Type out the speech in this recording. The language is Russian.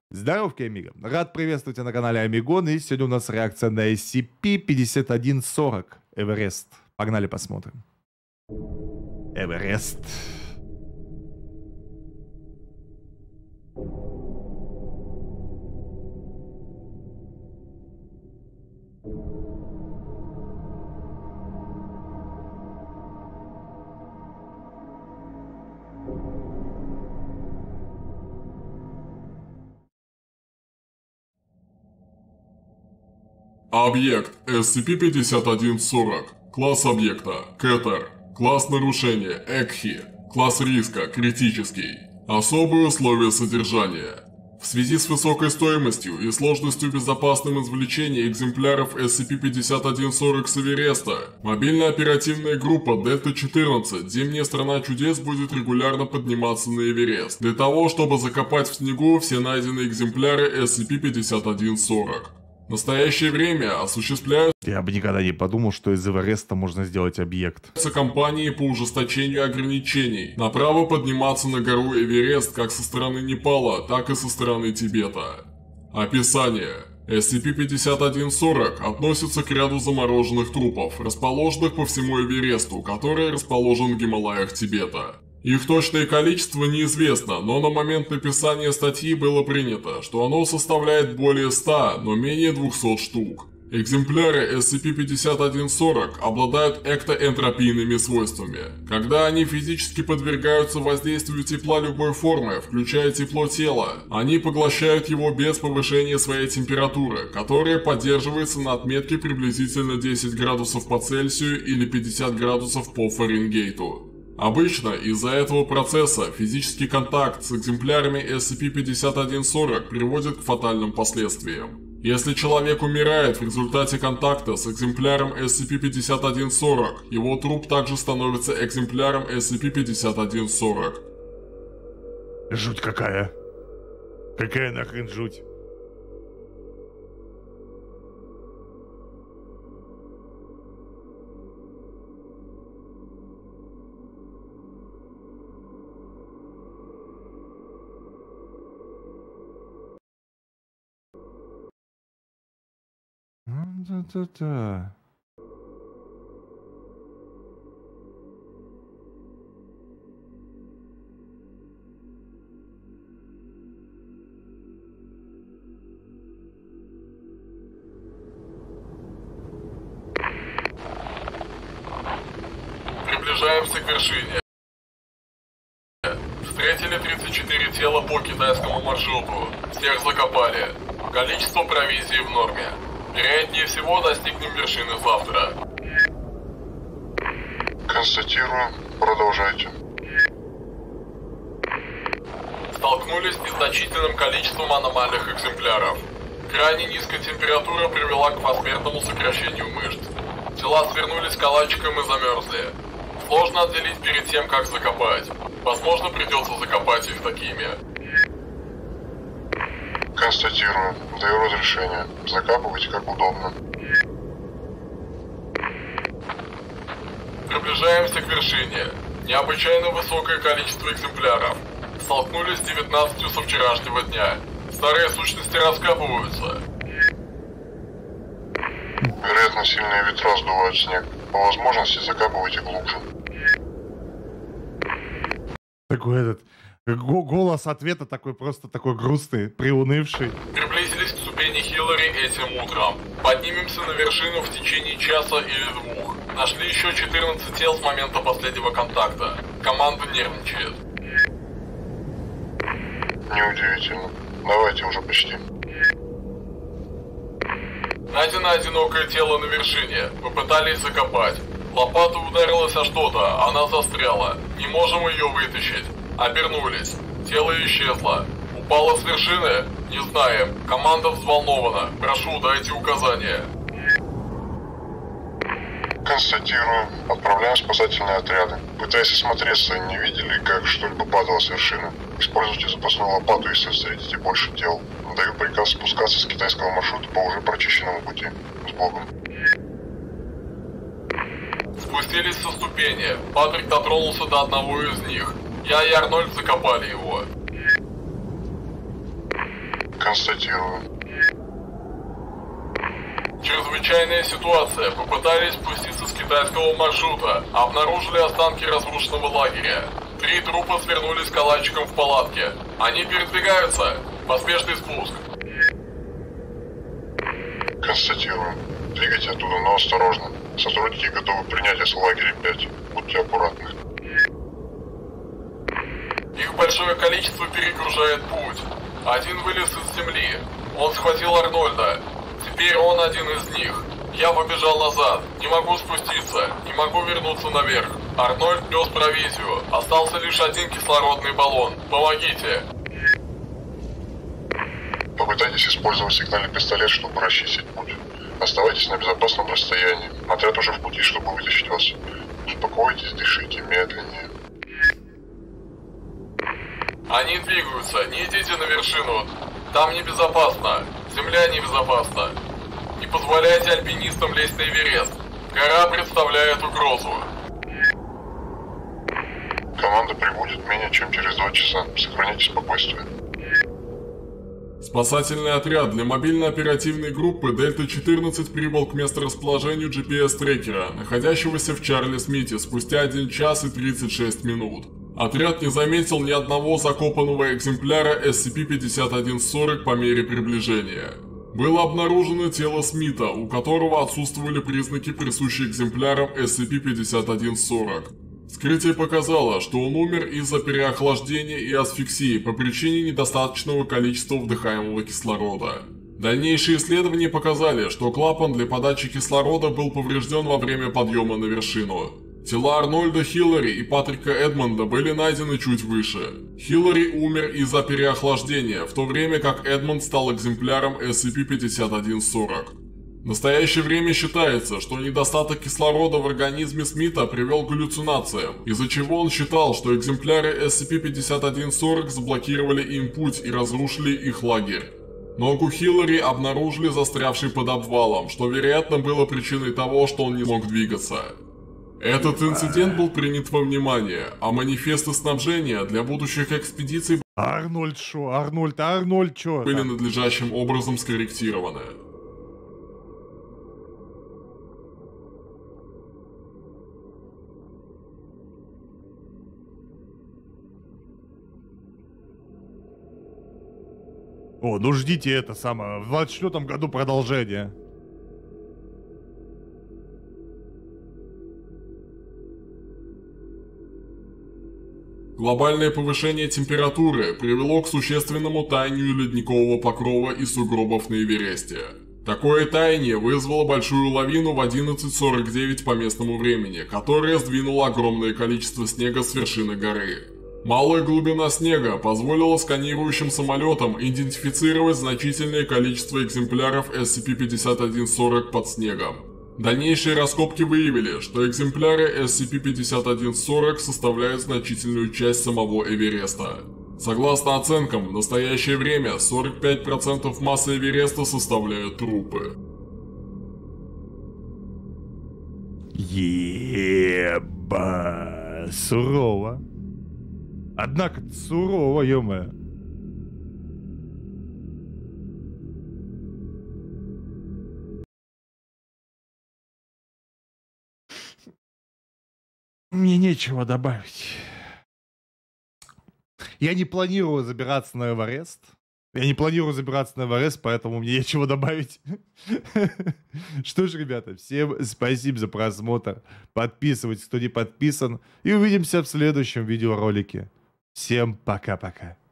Здоровки, Амиго. Рад приветствовать тебя на канале Амигон. И сегодня у нас реакция на SCP-5140 Эверест. Погнали посмотрим. Эверест. Объект SCP-5140. Класс объекта Кетер. Класс нарушения Экхи. Класс риска критический. Особые условия содержания. В связи с высокой стоимостью и сложностью безопасным извлечения экземпляров SCP-5140 с Эвереста, мобильная оперативная группа Дельта-14 «Зимняя страна чудес» будет регулярно подниматься на Эверест, для того, чтобы закопать в снегу все найденные экземпляры SCP-5140. В настоящее время осуществляются Я бы никогда не подумал, что из Эвереста можно сделать объект. кампании по ужесточению ограничений на право подниматься на гору Эверест как со стороны Непала, так и со стороны Тибета. Описание. SCP-5140 относится к ряду замороженных трупов, расположенных по всему Эвересту, который расположен в Гималаях Тибета. Их точное количество неизвестно, но на момент написания статьи было принято, что оно составляет более 100, но менее 200 штук. Экземпляры SCP-5140 обладают эктоэнтропийными свойствами. Когда они физически подвергаются воздействию тепла любой формы, включая тепло тела, они поглощают его без повышения своей температуры, которая поддерживается на отметке приблизительно 10 градусов по Цельсию или 50 градусов по Фаренгейту. Обычно из-за этого процесса физический контакт с экземплярами SCP-5140 приводит к фатальным последствиям. Если человек умирает в результате контакта с экземпляром SCP-5140, его труп также становится экземпляром SCP-5140. Жуть какая. Какая нахрен жуть. Да-да-да. Приближаемся к вершине. Встретили 34 тела по китайскому маршруту. Всех закопали. Количество провизии в норме. Вероятнее всего, достигнем вершины завтра. Констатирую. Продолжайте. Столкнулись с незначительным количеством аномальных экземпляров. Крайне низкая температура привела к посмертному сокращению мышц. Тела свернулись калачиком и замерзли. Сложно отделить перед тем, как закопать. Возможно, придется закопать их такими. Констатирую. Даю разрешение. Закапывайте как удобно. Приближаемся к вершине. Необычайно высокое количество экземпляров. Столкнулись с 19 со вчерашнего дня. Старые сущности раскапываются. Вероятно, сильные ветра сдувают снег. По возможности закапывайте глубже. Такой этот... Голос ответа такой просто такой грустный, приунывший. Приблизились к ступени Хиллари этим утром. Поднимемся на вершину в течение часа или двух. Нашли еще 14 тел с момента последнего контакта. Команда нервничает. Неудивительно. Давайте уже почти. Найдено одинокое тело на вершине. Мы пытались закопать. Лопата ударилась о что-то, она застряла. Не можем ее вытащить. Обернулись. Тело исчезло. Упало с вершины? Не знаем. Команда взволнована. Прошу, дайте указания. Констатирую. Отправляем спасательные отряды. Пытаясь осмотреться, не видели, как что-либо падало с вершины. Используйте запасную лопату, если встретите больше тел. Даю приказ спускаться с китайского маршрута по уже прочищенному пути. С Богом. Спустились со ступени. Патрик дотронулся до одного из них. Я и Арнольд закопали его. Констатирую. Чрезвычайная ситуация. Попытались спуститься с китайского маршрута. Обнаружили останки разрушенного лагеря. 3 трупа свернулись калачиком в палатке. Они передвигаются. Поспешный спуск. Констатирую. Двигайте оттуда, но осторожно. Сотрудники готовы принять из лагеря 5. Будьте аккуратны. Их большое количество перегружает путь. Один вылез из земли. Он схватил Арнольда. Теперь он один из них. Я побежал назад. Не могу спуститься. Не могу вернуться наверх. Арнольд нес провизию. Остался лишь один кислородный баллон. Помогите. Попытайтесь использовать сигнальный пистолет, чтобы расчистить путь. Оставайтесь на безопасном расстоянии. Отряд уже в пути, чтобы вытащить вас. Успокойтесь, дышите медленнее. Они двигаются. Не идите на вершину. Там небезопасно. Земля небезопасна. Не позволяйте альпинистам лезть на Эверест. Гора представляет угрозу. Команда прибудет менее чем через 2 часа. Сохраняйте спокойствие. Спасательный отряд для мобильно-оперативной группы Дельта-14 прибыл к месторасположению GPS-трекера, находящегося в Чарли-Смите, спустя 1 час и 36 минут. Отряд не заметил ни одного закопанного экземпляра SCP-5140 по мере приближения. Было обнаружено тело Смита, у которого отсутствовали признаки, присущие экземплярам SCP-5140. Вскрытие показало, что он умер из-за переохлаждения и асфиксии по причине недостаточного количества вдыхаемого кислорода. Дальнейшие исследования показали, что клапан для подачи кислорода был поврежден во время подъема на вершину. Тела Арнольда Хиллари и Патрика Эдмонда были найдены чуть выше. Хиллари умер из-за переохлаждения, в то время как Эдмонд стал экземпляром SCP-5140. В настоящее время считается, что недостаток кислорода в организме Смита привел к галлюцинациям, из-за чего он считал, что экземпляры SCP-5140 заблокировали им путь и разрушили их лагерь. Ногу Хиллари обнаружили застрявшей под обвалом, что вероятно было причиной того, что он не мог двигаться. Этот инцидент был принят во внимание, а манифесты снабжения для будущих экспедиций Арнольд чё? были надлежащим образом скорректированы. О, ну ждите это самое, в 24-м году продолжение. Глобальное повышение температуры привело к существенному таянию ледникового покрова и сугробов на Эвересте. Такое таяние вызвало большую лавину в 11:49 по местному времени, которая сдвинула огромное количество снега с вершины горы. Малая глубина снега позволила сканирующим самолетам идентифицировать значительное количество экземпляров SCP-5140 под снегом. Дальнейшие раскопки выявили, что экземпляры SCP-5140 составляют значительную часть самого Эвереста. Согласно оценкам, в настоящее время 45% массы Эвереста составляют трупы. Еба, сурово. Однако сурово, ё-моё. Мне нечего добавить. Я не планирую забираться на Эверест. Поэтому мне нечего добавить. Что ж, ребята, всем спасибо за просмотр. Подписывайтесь, кто не подписан. И увидимся в следующем видеоролике. Всем пока-пока.